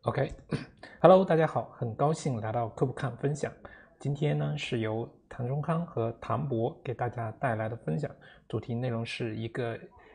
OK，Hello，大家好，很高兴来到科普看分享。今天呢是由唐中康和唐博给大家带来的分享，主题内容是一个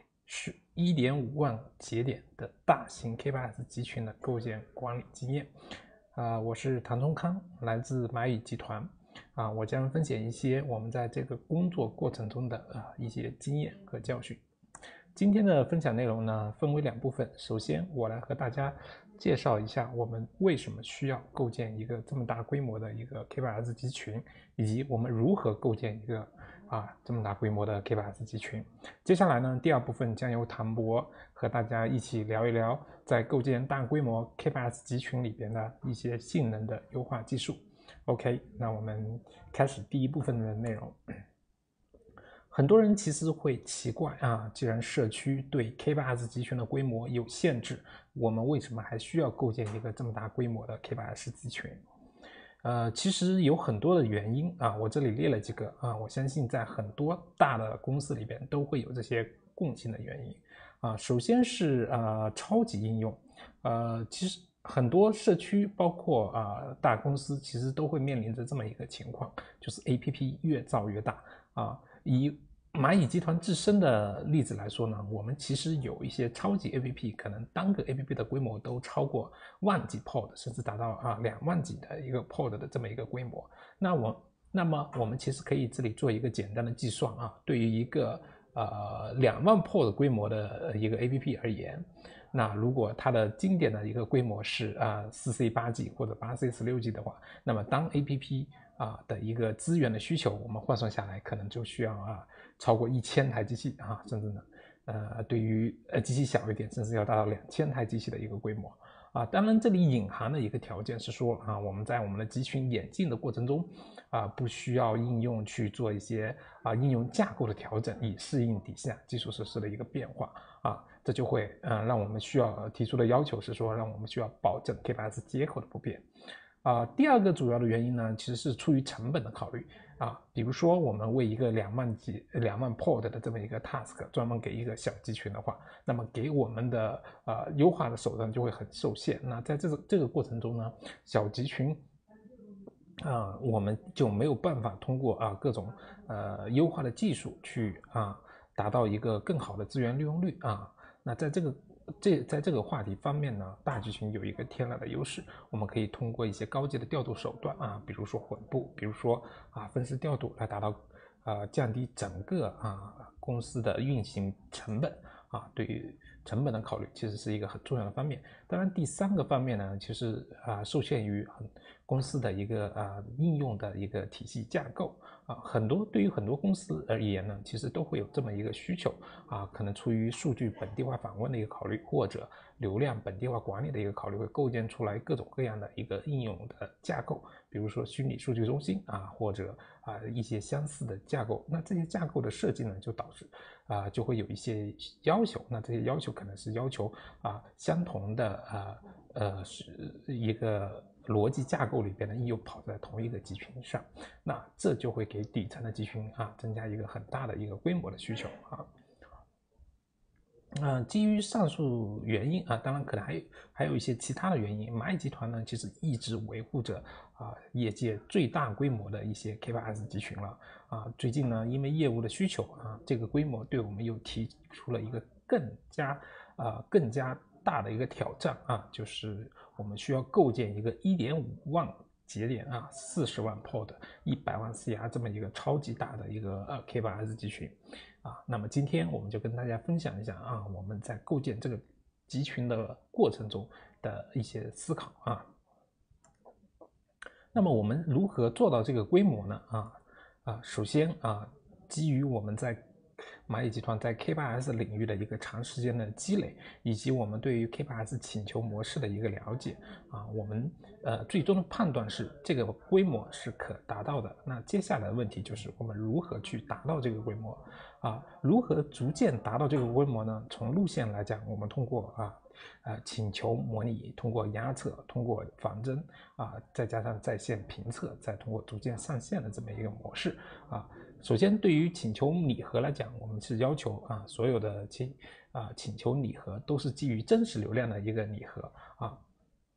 1.5万节点的大型 K8S 集群的构建管理经验。我是唐中康，来自蚂蚁集团。我将分享一些我们在这个工作过程中的一些经验和教训。今天的分享内容呢，分为2部分。首先，我来和大家介绍一下我们为什么需要构建一个这么大规模的一个 K8S 集群，以及我们如何构建一个这么大规模的 K8S 集群。接下来呢，第2部分将由唐博和大家一起聊一聊在构建大规模 K8S 集群里边的一些性能的优化技术。OK， 那我们开始第1部分的内容。很多人其实会奇怪既然社区对 K8S 集群的规模有限制，我们为什么还需要构建一个这么大规模的 K8S 集群？其实有很多的原因我这里列了几个我相信在很多大的公司里边都会有这些共性的原因首先是超级应用，其实很多社区包括大公司其实都会面临着这么一个情况，就是 APP 越造越大以蚂蚁集团自身的例子来说呢，我们其实有一些超级 APP， 可能单个 APP 的规模都超过万级 pod， 甚至达到2万级的一个 pod 的这么一个规模。那么我们其实可以这里做一个简单的计算对于一个2万 pod 规模的一个 APP 而言，那如果它的经典的一个规模是4C 8G 或者8C 16G 的话，那么当 APP的一个资源的需求，我们换算下来可能就需要超过1000台机器甚至呢，对于机器小一点，甚至要达到2000台机器的一个规模当然这里隐含的一个条件是说我们在我们的集群演进的过程中不需要应用去做一些应用架构的调整，以适应底下基础设施的一个变化这就会让我们需要提出的要求是说，让我们需要保证 K8S 接口的不变。第2个主要的原因呢，其实是出于成本的考虑比如说我们为一个2万 pod 的这么一个 task 专门给一个小集群的话，那么给我们的优化的手段就会很受限。那在这个过程中呢，小集群我们就没有办法通过各种优化的技术去达到一个更好的资源利用率那在这个话题方面呢，大集群有一个天然的优势，我们可以通过一些高阶的调度手段比如说混布，比如说分时调度来达到降低整个公司的运行成本对于成本的考虑其实是一个很重要的方面。当然第3个方面呢，其实受限于公司的一个应用的一个体系架构对于很多公司而言呢，其实都会有这么一个需求可能出于数据本地化访问的一个考虑，或者流量本地化管理的一个考虑，会构建出来各种各样的一个应用的架构，比如说虚拟数据中心或者一些相似的架构。那这些架构的设计呢，就导致就会有一些要求，那这些要求可能是要求相同的是一个逻辑架构里边的应用跑在同一个集群上，那这就会给底层的集群增加一个很大的一个规模的需求基于上述原因当然可能还有一些其他的原因，蚂蚁集团呢其实一直维护着业界最大规模的一些 K8S 集群了最近呢，因为业务的需求这个规模对我们又提出了一个更加大的一个挑战就是我们需要构建一个1.5万节点40万 pod 100万 CR 这么一个超级大的一个K8S 集群那么今天我们就跟大家分享一下我们在构建这个集群的过程中的一些思考那么我们如何做到这个规模呢首先基于我们在蚂蚁集团在 K8S 领域的一个长时间的积累，以及我们对于 K8S 请求模式的一个了解我们最终的判断是这个规模是可达到的。那接下来的问题就是我们如何去达到这个规模如何逐渐达到这个规模呢？从路线来讲，我们通过请求模拟，通过压测，通过仿真再加上在线评测，再通过逐渐上线的这么一个模式首先对于请求拟合来讲，我们是要求所有的请求拟合都是基于真实流量的一个拟合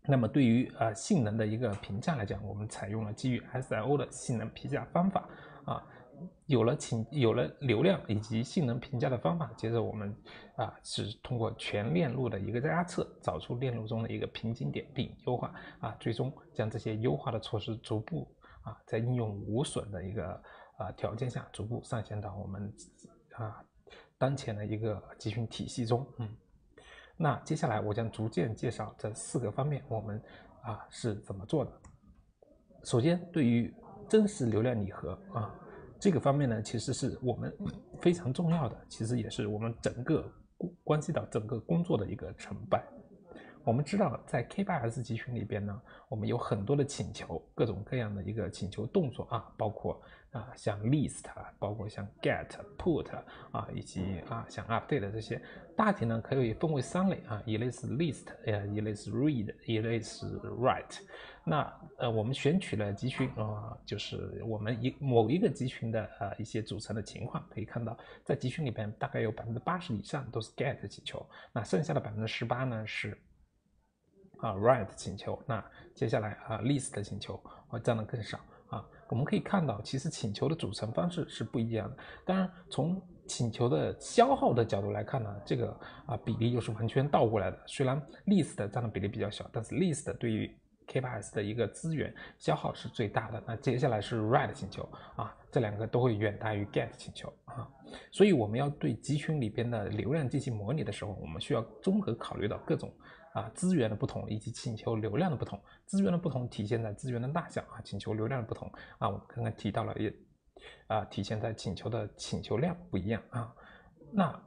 那么对于性能的一个评价来讲，我们采用了基于 SIO 的性能评价方法啊。有了流量以及性能评价的方法，接着我们是通过全链路的一个压测，找出链路中的一个瓶颈点并优化最终将这些优化的措施逐步在应用无损的一个条件下，逐步上线到我们当前的一个集群体系中。那接下来我将逐渐介绍这4个方面我们是怎么做的。首先，对于真实流量拟合这个方面呢，其实是我们非常重要的，其实也是我们关系到整个工作的一个成败。我们知道，在 K8s 集群里边呢，我们有很多的请求，各种各样的一个请求动作包括像 list 包括像 get、put 以及像 update 这些，大体呢可以分为3类一类是 list，一类是 read， 一类是 write。那我们选取了集群就是我们某一个集群的一些组成的情况，可以看到在集群里边大概有80%以上都是 get 请求，那剩下的18%呢是write 请求，那接下来list 的请求占的更少我们可以看到，其实请求的组成方式是不一样的。当然，从请求的消耗的角度来看呢，这个比例又是完全倒过来的。虽然 list 占的比例比较小，但是 list 对于 K8s 的一个资源消耗是最大的。那接下来是 write 请求这2个都会远大于 get 请求所以我们要对集群里边的流量进行模拟的时候，我们需要综合考虑到各种资源的不同以及请求流量的不同。资源的不同体现在资源的大小请求流量的不同我们刚刚提到了，也体现在请求的请求量不一样那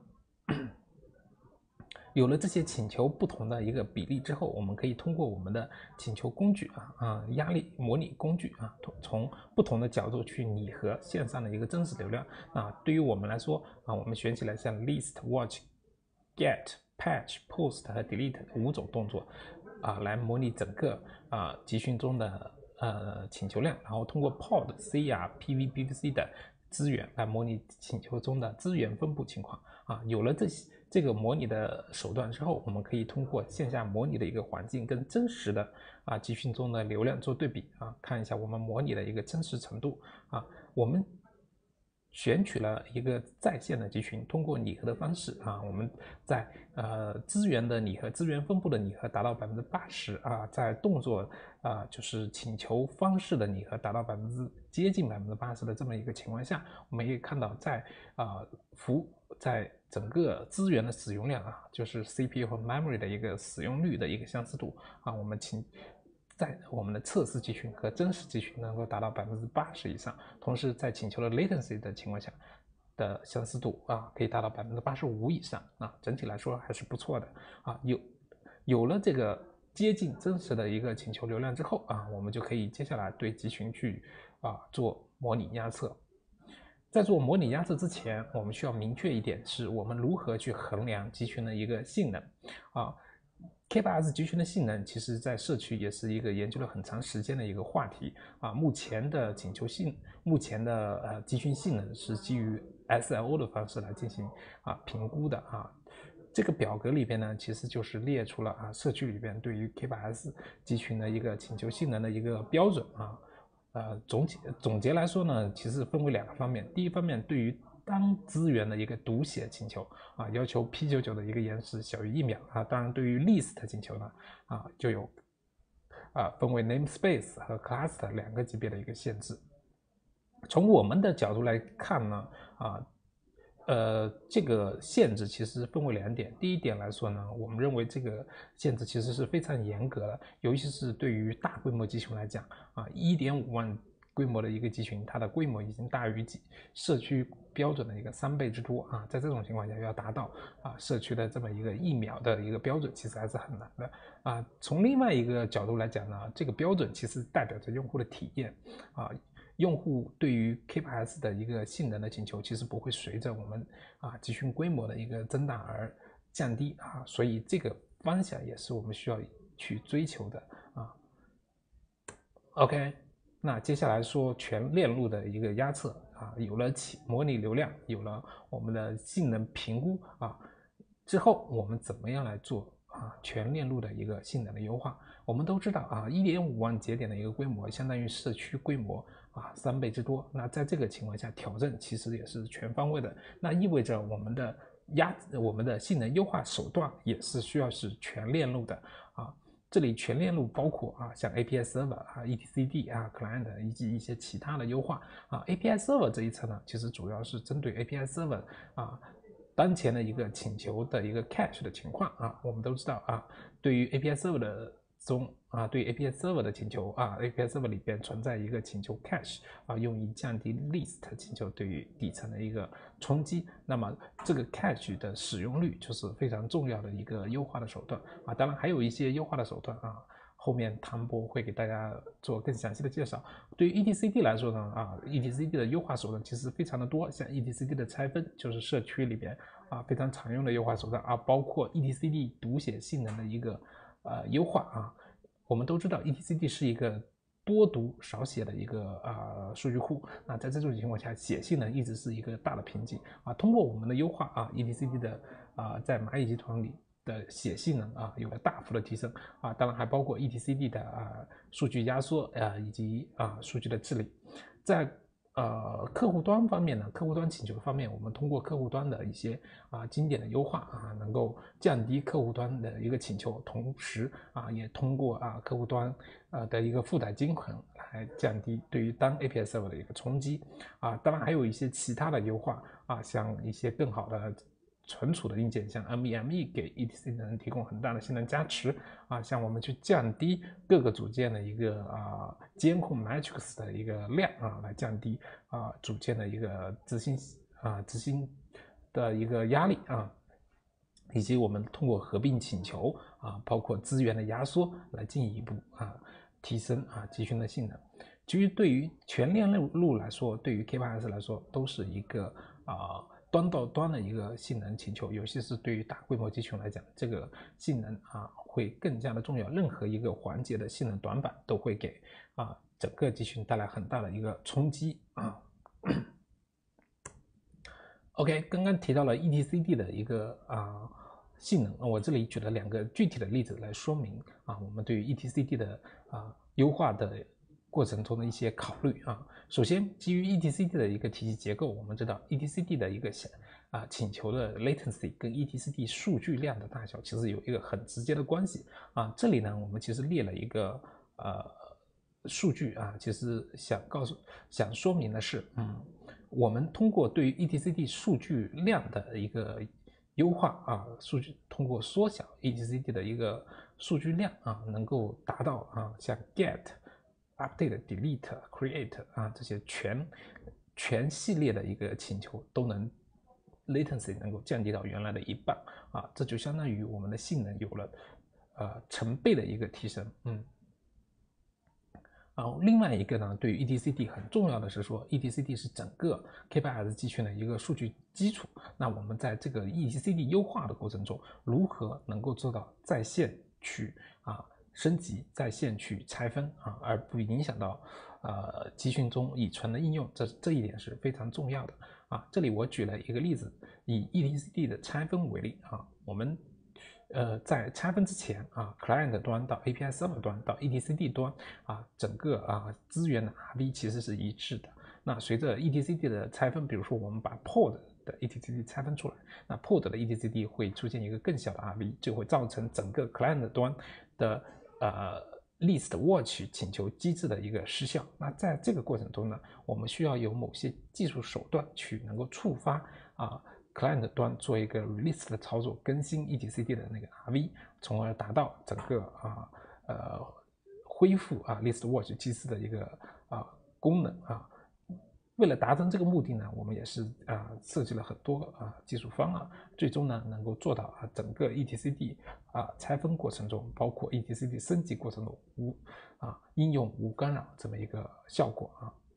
有了这些请求不同的一个比例之后，我们可以通过我们的请求工具压力模拟工具从不同的角度去拟合线上的一个真实流量。那对于我们来说我们选起来像 list、watch、get、patch、post 和 delete 5种动作来模拟整个集群中的请求量，然后通过 pod、CR、PV、PVC 的资源来模拟请求中的资源分布情况有了这个模拟的手段之后，我们可以通过线下模拟的一个环境跟真实的集群中的流量做对比看一下我们模拟的一个真实程度我们选取了一个在线的集群，通过拟合的方式我们在资源的拟合、资源分布的拟合达到80%在动作就是请求方式的拟合达到接近80%的这么一个情况下，我们可以看到在整个资源的使用量就是 CPU 和 memory 的一个使用率的一个相似度在我们的测试集群和真实集群能够达到80%以上，同时在请求的 latency 的情况下的相似度可以达到85%以上整体来说还是不错的有了这个接近真实的一个请求流量之后我们就可以接下来对集群去做模拟压测。在做模拟压测之前，我们需要明确一点，是我们如何去衡量集群的一个性能K8s 集群的性能，其实在社区也是一个研究了很长时间的一个话题目前的集群性能是基于 SIO 的方式来进行评估的这个表格里边呢，其实就是列出了社区里边对于 K8s 集群的一个请求性能的一个标准总结来说呢，其实分为2个方面。第一方面，对于当资源的一个读写请求要求 P99 的一个延时小于1秒当然对于 list 请求呢就有分为 namespace 和 cluster 2个级别的一个限制。从我们的角度来看呢这个限制其实分为2点。第一点来说呢，我们认为这个限制其实是非常严格的，尤其是对于大规模集群来讲1.5万规模的一个集群，它的规模已经大于社区标准的一个3倍之多在这种情况下要达到社区的这么一个1秒的一个标准，其实还是很难的从另外一个角度来讲呢，这个标准其实代表着用户的体验用户对于 K8s 的一个性能的请求，其实不会随着我们集群规模的一个增大而降低所以这个方向也是我们需要去追求的OK。那接下来说全链路的一个压测有了模拟流量，有了我们的性能评估之后，我们怎么样来做全链路的一个性能的优化。我们都知道1.5万节点的一个规模，相当于社区规模3倍之多。那在这个情况下，挑战其实也是全方位的。那意味着我们的性能优化手段也是需要是全链路的这里全链路包括像 API Server etcd Client 以及一些其他的优化API Server 这一侧呢，其实主要是针对 API Server 当前的一个请求的一个 cache 的情况我们都知道对于 API Server 的对 API Server 的请求API Server 里边存在一个请求 cache 用于降低 list 请求对于底层的一个冲击。那么这个 cache 的使用率就是非常重要的一个优化的手段当然还有一些优化的手段后面唐博会给大家做更详细的介绍。对于 etcd 来说呢etcd 的优化手段其实非常的多，像 etcd 的拆分就是社区里边非常常用的优化手段包括 etcd 读写性能的一个优化我们都知道 etcd 是一个多读少写的一个数据库，那在这种情况下写性能一直是一个大的瓶颈通过我们的优化etcd 的在蚂蚁集团里的写性能有了大幅的提升当然还包括 etcd 的数据压缩以及数据的治理。在客户端方面呢，客户端请求方面，我们通过客户端的一些经典的优化能够降低客户端的一个请求，同时也通过客户端的一个负载均衡来降低对于单 API Server 的一个冲击当然还有一些其他的优化像一些更好的存储的硬件，像 NVMe 给 etcd 能提供很大的性能加持像我们去降低各个组件的一个监控 matrix 的一个量来降低组件的一个执行的一个压力以及我们通过合并请求包括资源的压缩来进一步提升集群的性能。其实对于全链路来说，对于 K8s 来说都是一个端到端的一个性能请求，尤其是对于大规模集群来讲，这个性能会更加的重要。任何一个环节的性能短板都会给整个集群带来很大的一个冲击OK， 刚刚提到了 etcd 的一个性能我这里举了2个具体的例子来说明我们对于 etcd 的优化的过程中的一些考虑首先，基于 etcd 的一个体系结构，我们知道 etcd 的一个请求的 latency 跟 etcd 数据量的大小其实有一个很直接的关系这里呢，我们其实列了一个数据其实想说明的是我们通过对于 etcd 数据量的一个优化通过缩小 etcd 的一个数据量能够达到像 get、update、delete、create这些全系列的一个请求都能 latency 能够降低到原来的1半这就相当于我们的性能有了成倍的一个提升另外一个呢，对于 etcd 很重要的是说 etcd 是整个 K8s 集群的一个数据基础。那我们在这个 etcd 优化的过程中，如何能够做到在线去升级，在线去拆分而不影响到集群中已存的应用，这一点是非常重要的这里我举了一个例子，以 etcd 的拆分为例我们在拆分之前client 端到 API Server 端到 etcd 端整个资源的 RV 其实是一致的。那随着 etcd 的拆分，比如说我们把 pod 的 etcd 拆分出来，那 pod 的 etcd 会出现一个更小的 RV， 就会造成整个 client 端的list watch 请求机制的一个失效。那在这个过程中呢，我们需要有某些技术手段去能够触发client 端做一个 release 的操作，更新 etcd 的那个 RV， 从而达到整个恢复list watch 机制的一个功能为了达成这个目的呢，我们也是设计了很多技术方案，最终呢能够做到整个 etcd 拆分过程中，包括 etcd 升级过程中应用无干扰这么一个效果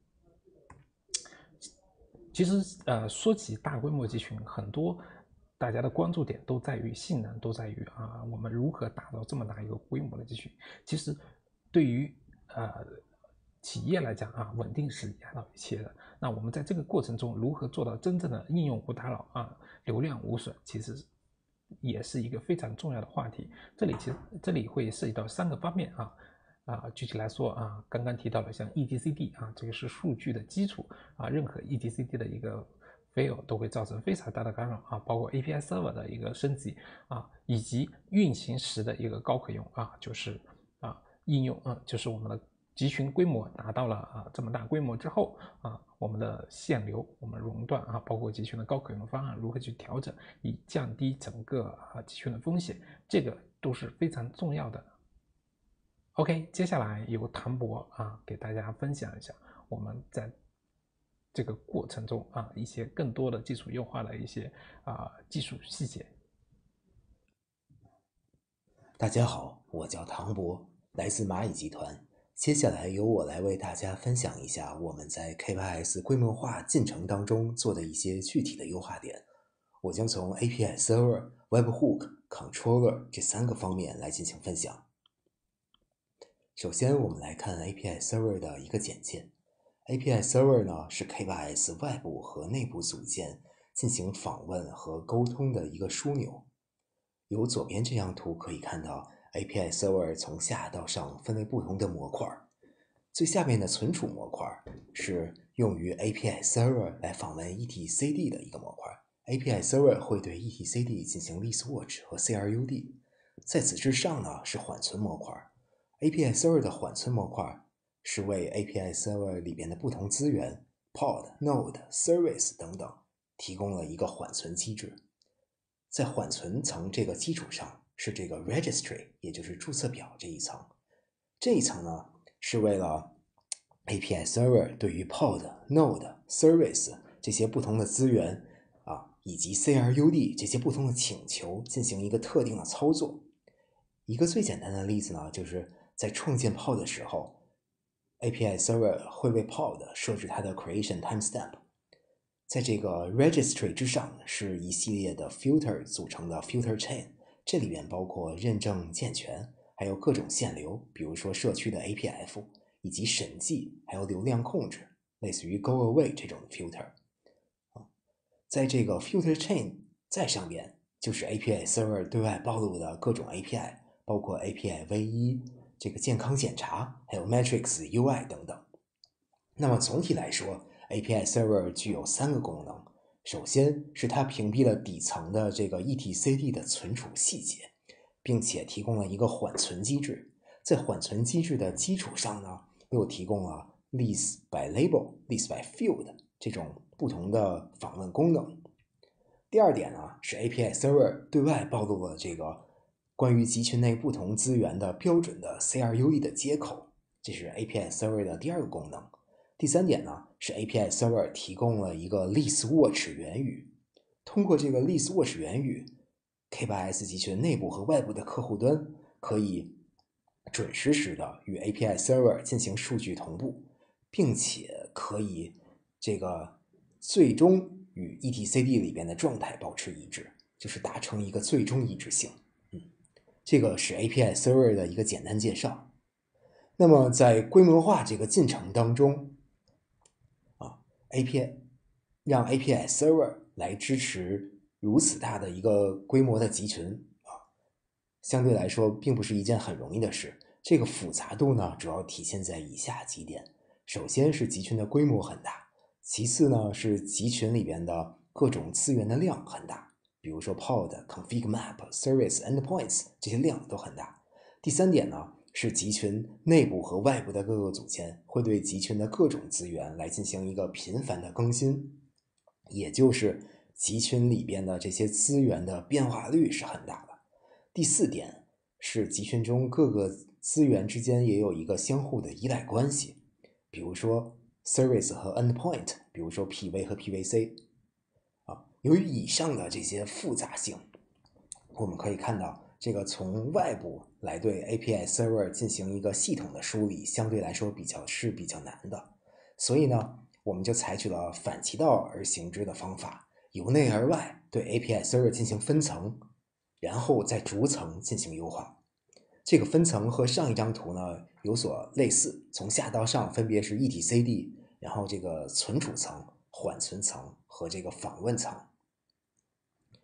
其实说起大规模集群，很多大家的关注点都在于性能，都在于我们如何打造这么大一个规模的集群。其实对于企业来讲稳定是压倒一切的。那我们在这个过程中如何做到真正的应用无打扰流量无损，其实也是一个非常重要的话题。这里会涉及到3个方面具体来说刚刚提到的像 etcd 这个是数据的基础任何 etcd 的一个 fail 都会造成非常大的干扰包括 API server 的一个升级以及运行时的一个高可用就是应用就是我们的集群规模达到了这么大规模之后我们的线流、我们熔断包括集群的高可用方案如何去调整，以降低整个集群的风险，这个都是非常重要的。OK， 接下来由唐博给大家分享一下我们在这个过程中一些更多的基础优化的一些技术细节。 大家好，我叫唐博，来自蚂蚁集团。接下来由我来为大家分享一下我们在 K8s 规模化进程当中做的一些具体的优化点。我将从 API Server、Webhook、Controller 这3个方面来进行分享。首先，我们来看 API Server 的一个简介。API Server 呢是 K8s 外部和内部组件进行访问和沟通的一个枢纽。由左边这张图可以看到 API Server 从下到上分为不同的模块，最下面的存储模块是用于 API Server 来访问 etcd 的一个模块。API Server 会对 etcd 进行 listwatch 和 crud。在此之上呢是缓存模块。API Server 的缓存模块是为 API Server 里边的不同资源 pod、node、service 等等提供了一个缓存机制。在缓存层这个基础上是这个 registry， 也就是注册表这一层。这一层呢是为了 API Server 对于 pod、node、service 这些不同的资源以及 crud 这些不同的请求进行一个特定的操作。一个最简单的例子呢，就是在创建 pod 的时候 API Server 会为 pod 设置它的 creation timestamp。在这个 registry 之上是一系列的 filter 组成的 filter chain， 这里面包括认证健全，还有各种线流，比如说社区的 APF， 以及审计，还有流量控制，类似于 go away 这种 filter。在这个 filter chain 再上边就是 API Server 对外暴露的各种 API， 包括 API V1、这个健康检查，还有 Metrics UI 等等。那么总体来说，API Server 具有3个功能。首先是它屏蔽了底层的这个 etcd 的存储细节，并且提供了一个缓存机制。在缓存机制的基础上呢，又提供了 list by label、list by field 这种不同的访问功能。第二点呢，是 API Server 对外暴露了这个关于集群内不同资源的标准的 crud 的接口，这是 API Server 的第2个功能。第3点呢，是 API Server 提供了一个 listwatch 源语。通过这个 listwatch 源语， K8s 集群内部和外部的客户端可以准实时的与 API Server 进行数据同步，并且可以这个最终与 etcd 里边的状态保持一致，就是达成一个最终一致性。这个是 API Server 的一个简单介绍。那么在规模化这个进程当中让 API Server 来支持如此大的一个规模的集群相对来说并不是一件很容易的事。这个复杂度呢，主要体现在以下几点。首先是集群的规模很大，其次呢是集群里边的各种资源的量很大，比如说 pod、config map、service、endpoints 这些量都很大。第3点呢是集群内部和外部的各个组件会对集群的各种资源来进行一个频繁的更新，也就是集群里边的这些资源的变化率是很大的。第4点是集群中各个资源之间也有一个相互的依赖关系，比如说 service 和 endpoint， 比如说 PV 和 PVC。由于以上的这些复杂性，我们可以看到这个从外部来对 API Server 进行一个系统的梳理，相对来说比较难的。所以呢，我们就采取了反其道而行之的方法，由内而外对 API Server 进行分层，然后再逐层进行优化。这个分层和上一张图呢有所类似，从下到上分别是 etcd， 然后这个存储层、缓存层和这个访问层。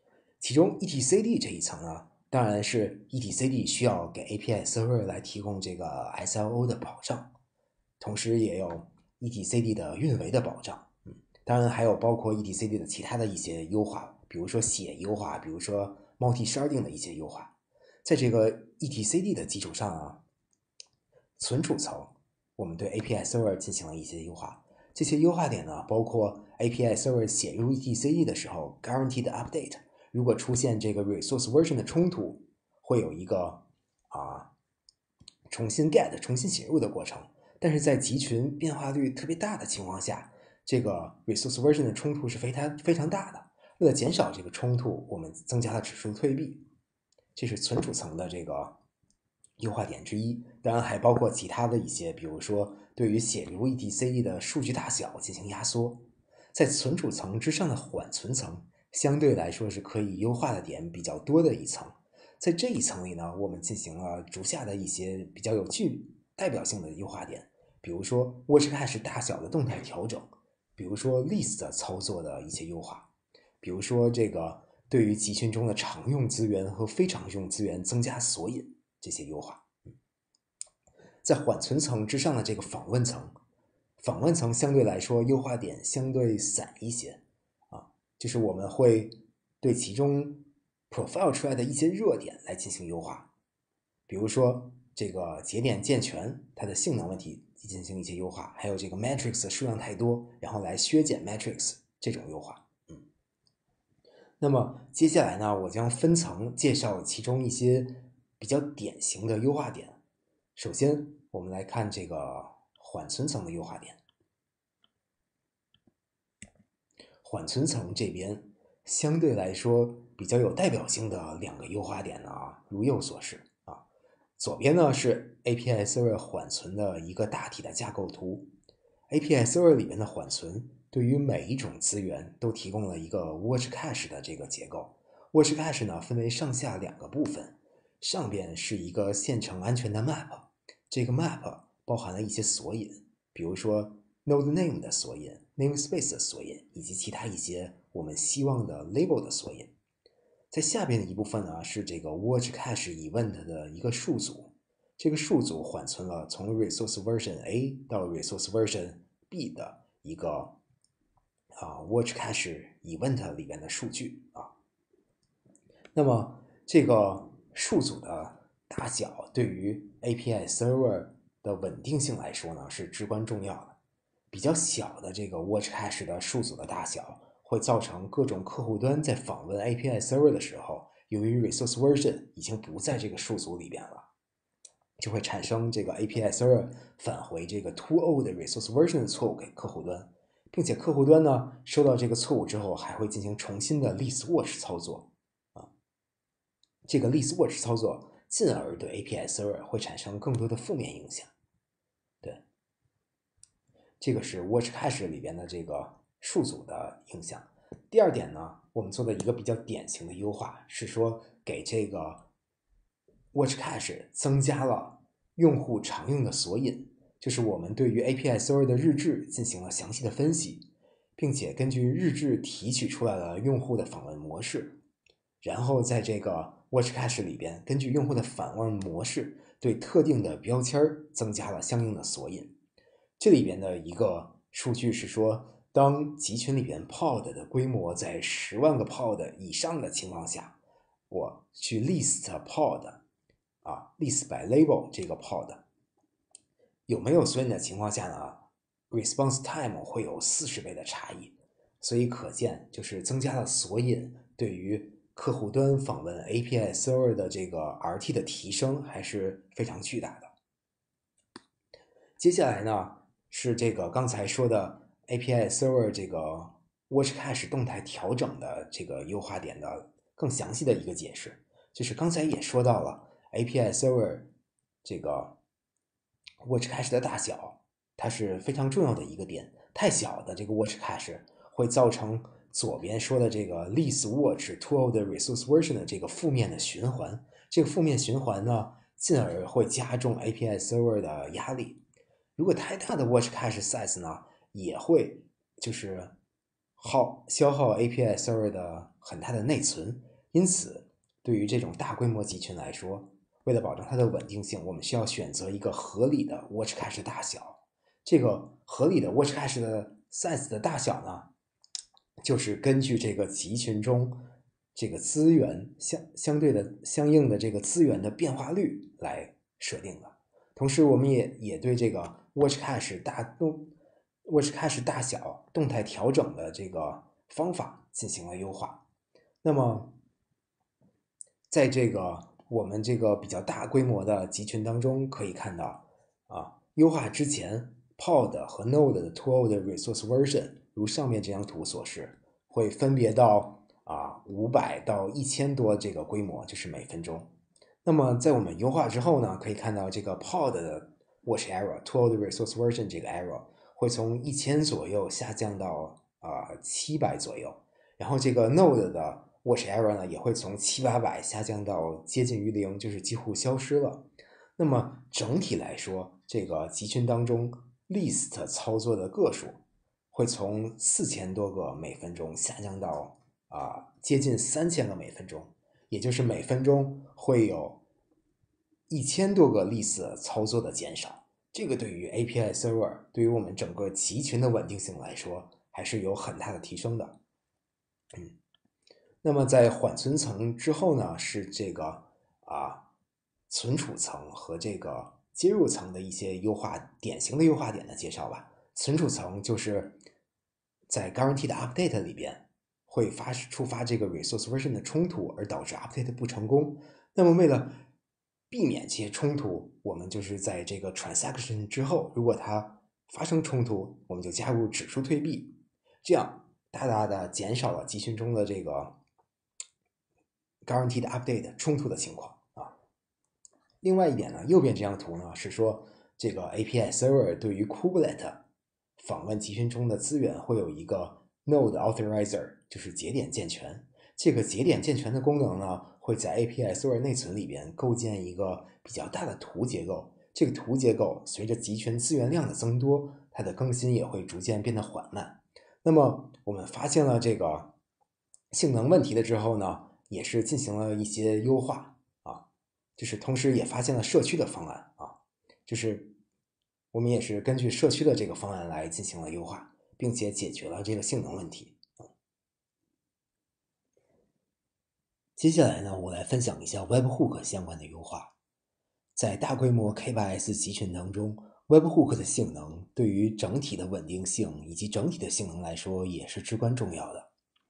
其中 etcd 这一层呢，当然是 etcd 需要给 API Server 来提供这个 SLO 的保障，同时也有 etcd 的运维的保障。当然还有包括 etcd 的其他的一些优化，比如说写优化，比如说 multi-sharding 的一些优化。在这个 etcd 的基础上啊，存储层我们对 API Server 进行了一些优化。这些优化点呢，包括 API Server 写入 etcd 的时候 guaranteed update， 如果出现这个 resource version 的冲突，会有一个重新 get 重新写入的过程。但是在集群变化率特别大的情况下，这个 resource version 的冲突是非常大的。为了减少这个冲突，我们增加了指数退币，这是存储层的这个优化点之一。当然还包括其他的一些，比如说对于写入 etcd 的数据大小进行压缩。在存储层之上的缓存层相对来说是可以优化的点比较多的一层。在这一层里呢，我们进行了逐下的一些比较有具代表性的优化点，比如说 watch cache 大小的动态调整，比如说 list 操作的一些优化，比如说这个对于集群中的常用资源和非常用资源增加索引这些优化。在缓存层之上的这个访问层，访问层相对来说优化点相对散一些就是我们会对其中 profile 出来的一些热点来进行优化，比如说这个节点健全它的性能问题进行一些优化，还有这个 matrix 的数量太多，然后来削减 matrix 这种优化。那么接下来呢，我将分层介绍其中一些比较典型的优化点。首先我们来看这个缓存层的优化点。缓存层这边相对来说比较有代表性的两个优化点呢，如右所示左边呢是 API Server 缓存的一个大体的架构图。API Server 里面的缓存对于每一种资源都提供了一个 Watch Cache 的这个结构。Watch Cache 呢分为上下两个部分，上边是一个线程安全的 map， 这个 map 包含了一些索引，比如说 node name 的索引、namespace 的索引，以及其他一些我们希望的 label 的索引。在下边的一部分呢，是这个 Watch Cache Event 的一个数组，这个数组缓存了从 Resource Version A 到 Resource Version B 的一个Watch Cache Event 里边的数据那么这个数组的大小对于 API Server 的稳定性来说呢，是至关重要的。比较小的这个 Watch Cache 的数组的大小会造成各种客户端在访问 API Server 的时候，由于 Resource Version 已经不在这个数组里边了，就会产生这个 API Server 返回这个 too old Resource Version 的错误给客户端，并且客户端呢收到这个错误之后，还会进行重新的 list watch 操作这个 list watch 操作进而对 API Server 会产生更多的负面影响。对，这个是 Watch Cache 里边的这个数组的影响。第二点呢，我们做的一个比较典型的优化是说，给这个 Watch Cache 增加了用户常用的索引，就是我们对于 API Server 的日志进行了详细的分析，并且根据日志提取出来了用户的访问模式，然后在这个 Watch Cache 里边，根据用户的访问模式，对特定的标签增加了相应的索引。这里边的一个数据是说，当集群里边 pod 的规模在10万个 pod 以上的情况下，我去 list pod list by label 这个 pod 有没有索引的情况下呢 response time 会有40倍的差异。所以可见就是增加了索引对于客户端访问 API Server 的这个 RT 的提升还是非常巨大的。接下来呢是这个刚才说的 API Server 这个 Watch Cache 动态调整的这个优化点的更详细的一个解释，就是刚才也说到了 API Server 这个 Watch Cache 的大小，它是非常重要的一个点。太小的这个 Watch Cache 会造成左边说的这个 list watch too old resource version 的这个负面的循环。这个负面循环呢，进而会加重 API Server 的压力。如果太大的 Watch Cache size 呢，也会就是消耗 API Server 的很大的内存， 因此，对于这种大规模集群来说，为了保证它的稳定性，我们需要选择一个合理的 watch cache 大小。这个合理的 watch cache 的 size 的大小呢，就是根据这个集群中这个资源相对的相应的这个资源的变化率来设定的。同时，我们也对这个 watch cache 大小动态调整的这个方法进行了优化。那么，在这个我们这个比较大规模的集群当中，可以看到优化之前 pod 和 node 的 2O 的 resource version， 如上面这张图所示，会分别到500到1000多这个规模，就是每分钟。那么在我们优化之后呢，可以看到这个 pod 的 watch error 2O 的 resource version 这个 error 会从1000左右下降到700左右，然后这个 node 的 watch error 呢也会从700-800下降到接近于0，就是几乎消失了。那么整体来说，这个集群当中 list 操作的个数会从4000多个每分钟下降到接近3000个每分钟，也就是每分钟会有1000多个 list 操作的减少。这个对于 API server 对于我们整个集群的稳定性来说还是有很大的提升的。那么在缓存层之后呢，是这个存储层和这个接入层的一些典型的优化点的介绍吧。存储层就是在 guaranteed update 里边会触发这个 resource version 的冲突，而导致 update 不成功。那么为了避免这些冲突，我们就是在这个 transaction 之后，如果它发生冲突，我们就加入指数退币，这样大大的减少了集群中的这个 guaranteed update 冲突的情况另外一点呢，右边这张图呢是说这个 API server 对于 kubelet 访问集群中的资源会有一个 node authorizer， 就是节点健全。这个节点健全的功能呢，会在 API server 内存里边构建一个比较大的图结构。这个图结构随着集群资源量的增多，它的更新也会逐渐变得缓慢。那么我们发现了这个性能问题了之后呢，也是进行了一些优化就是同时也发现了社区的方案就是我们也是根据社区的这个方案来进行了优化，并且解决了这个性能问题。接下来呢，我来分享一下 Webhook 相关的优化。在大规模 K8s 集群当中， Webhook 的性能对于整体的稳定性以及整体的性能来说也是至关重要的。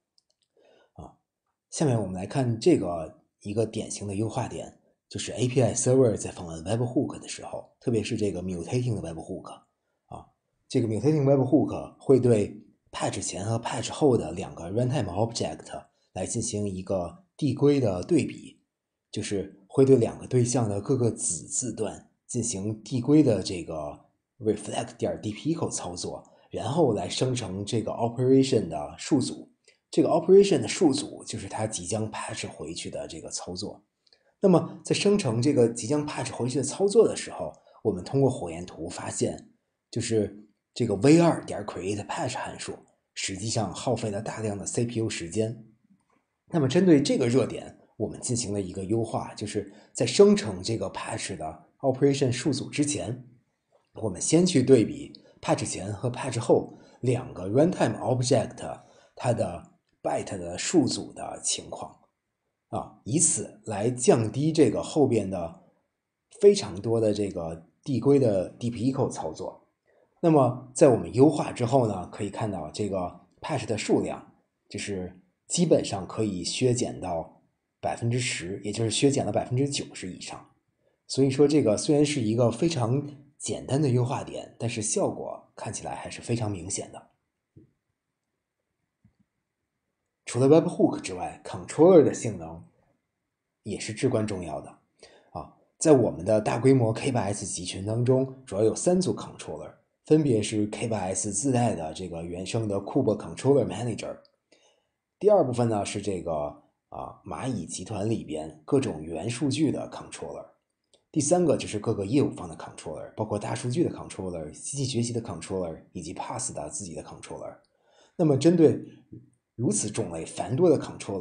下面我们来看这个一个典型的优化点，就是 API server 在访问 Webhook 的时候，特别是这个 mutating 的 Webhook 这个 mutating Webhook 会对 patch 前和 patch 后的两个 runtime object 来进行一个递归的对比，就是会对两个对象的各个子字段进行递归的这个 reflect.dpecho 操作，然后来生成这个 operation 的数组。这个 operation 的数组就是它即将 patch 回去的这个操作。那么在生成这个即将 patch 回去的操作的时候，我们通过火焰图发现，就是这个 v2.create patch 函数实际上耗费了大量的 CPU 时间。那么针对这个热点，我们进行了一个优化，就是在生成这个 patch 的 operation 数组之前，我们先去对比 patch 前和 patch 后两个 runtime object 它的 byte 的数组的情况以此来降低这个后边的非常多的这个递归的 dpecho 操作。那么在我们优化之后呢，可以看到这个 patch 的数量就是基本上可以削减到10%，也就是削减了90%以上。所以说这个虽然是一个非常简单的优化点，但是效果看起来还是非常明显的。除了 Webhook 之外， controller 的性能也是至关重要的在我们的大规模 K8s 集群当中，主要有3组 controller， 分别是 K8s 自带的这个原生的 Kube Controller Manager。第二部分呢是这个蚂蚁集团里边各种元数据的 controller。第3个就是各个业务方的 controller， 包括大数据的 controller、机器学习的 controller 以及 PaaS 的自己的 controller。那么针对如此种类繁多的 controller，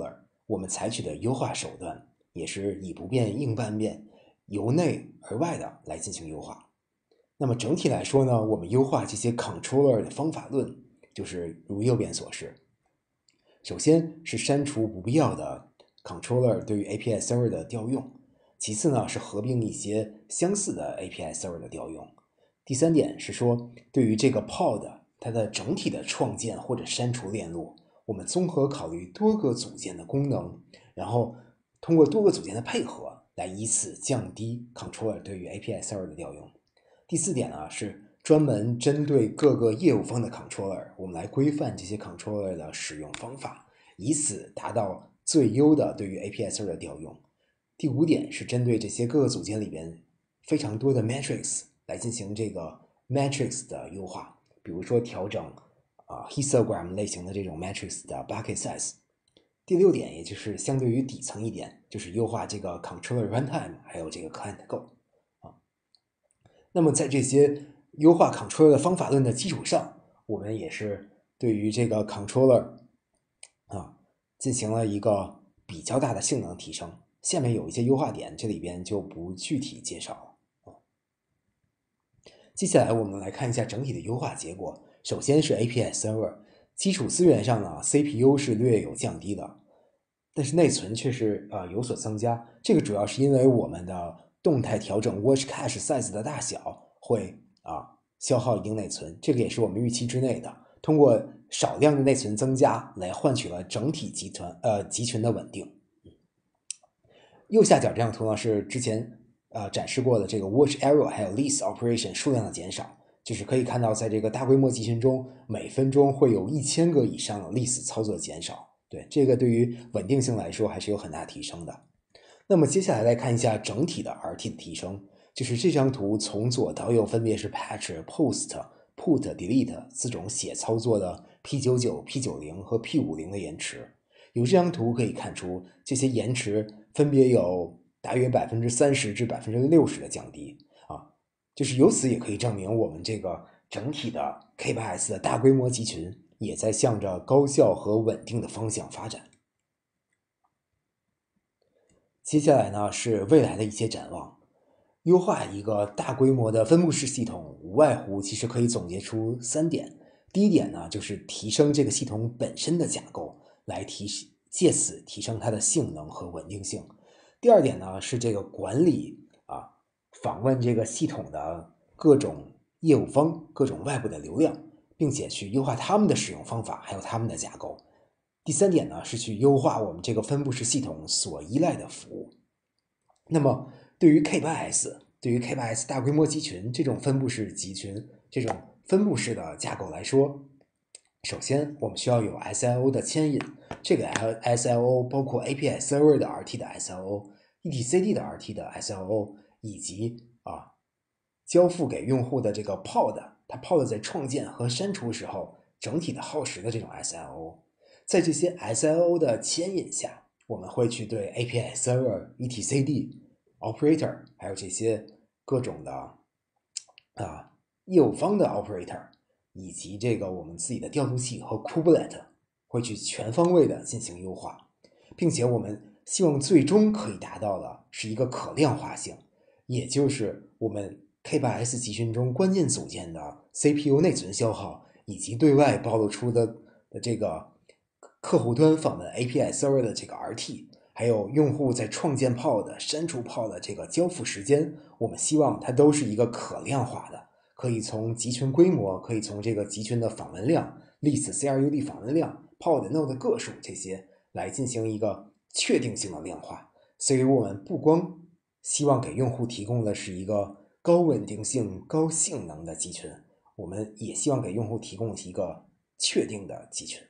我们采取的优化手段也是以不变应万变，由内而外的来进行优化。那么整体来说呢，我们优化这些 controller 的方法论就是如右边所示。首先是删除不必要的 controller 对于 API server 的调用，其次呢是合并一些相似的 API server 的调用，第三点是说对于这个 pod 它的整体的创建或者删除链路，我们综合考虑多个组件的功能，然后通过多个组件的配合来以此降低 controller 对于 API server 的调用。第四点呢是专门针对各个业务方的 controller， 我们来规范这些 controller 的使用方法，以此达到最优的对于 API server 的调用。第五点是针对这些各个组件里边非常多的 matrix 来进行这个 matrix 的优化，比如说调整histogram 类型的这种 matrix 的 bucket size。第六点，也就是相对于底层一点，就是优化这个 controller runtime 还有这个 client code。那么在这些优化 controller 的方法论的基础上，我们也是对于这个 controller 进行了一个比较大的性能提升。下面有一些优化点，这里边就不具体介绍了。接下来我们来看一下整体的优化结果。首先是 API server， 基础资源上呢 CPU 是略有降低的，但是内存却是有所增加。这个主要是因为我们的动态调整 watch cache size 的大小会消耗一定内存，这个也是我们预期之内的。通过少量的内存增加来换取了整体集群的稳定。右下角这张图呢是之前展示过的这个 watch error 还有 list operation 数量的减少，就是可以看到在这个大规模集群中，每分钟会有1000个以上的 list 操作减少。对，这个对于稳定性来说还是有很大提升的。那么接下来来看一下整体的 RT 的提升，就是这张图从左到右分别是 patch、post、put、delete 4种写操作的 P99、P90 和 P50的延迟。由这张图可以看出，这些延迟分别有大约30%至60%的降低就是由此也可以证明我们这个整体的 K8s 的大规模集群也在向着高效和稳定的方向发展。接下来呢是未来的一些展望。优化一个大规模的分布式系统，无外乎其实可以总结出3点。第一点呢，就是提升这个系统本身的架构，来借此提升它的性能和稳定性。第二点呢，是这个管理访问这个系统的各种业务方、各种外部的流量，并且去优化他们的使用方法，还有他们的架构。第三点呢，是去优化我们这个分布式系统所依赖的服务。那么对于 K8s 大规模集群这种分布式集群，这种分布式的架构来说，首先我们需要有 SIO 的牵引，这个 SIO 包括 API server 的 RT 的 SIO、etcd 的 RT 的 SIO， 以及交付给用户的这个 pod， 它 pod 在创建和删除时候整体的耗时的这种 SIO。在这些 SIO 的牵引下，我们会去对 API server、etcd、operator 还有这些各种的业务方的 operator， 以及这个我们自己的调度器和 kubelet 会去全方位的进行优化，并且我们希望最终可以达到的是一个可量化性，也就是我们 K8s 集群中关键组件的 CPU 内存消耗，以及对外暴露出的这个客户端访问 API server 的这个 RT， 还有用户在创建pod、删除pod的这个交付时间，我们希望它都是一个可量化的，可以从集群规模，可以从这个集群的访问量、list CRUD 访问量、pod node 个数这些来进行一个确定性的量化。所以我们不光希望给用户提供的是一个高稳定性、高性能的集群，我们也希望给用户提供一个确定的集群。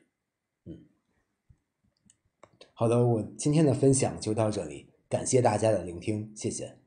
好的，我今天的分享就到这里，感谢大家的聆听，谢谢。